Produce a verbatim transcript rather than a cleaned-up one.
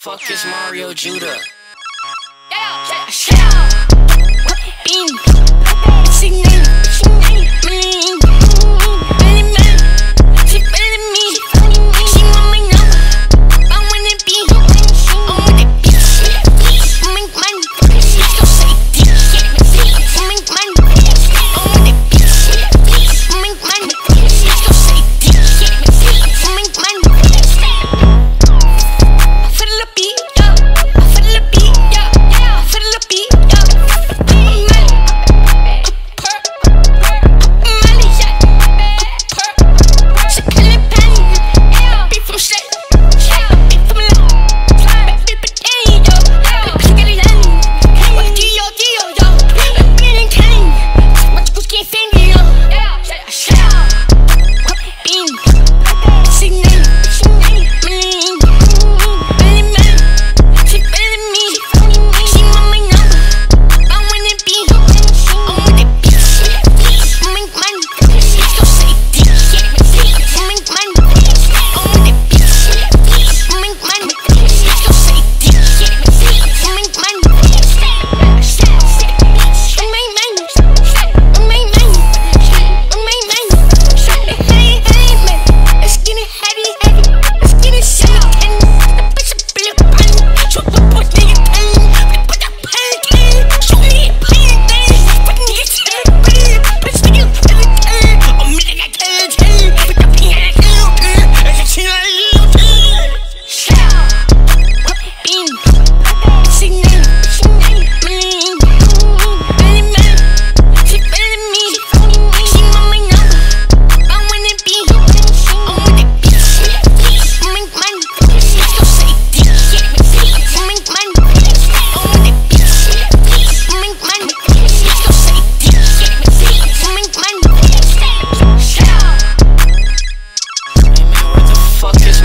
fuck is Mario Judah? Yeah, yeah, yeah. Bean. She name, she name, me. Better man, she better me. She want my number. I wanna be. I wanna be. I make money. Let's go say dick. I make money. I wanna be. I make money. Let's go say dick. I make money. I feel the beat, yeah. I feel the beat, yeah, yeah. I feel the beat, yeah. Fuck is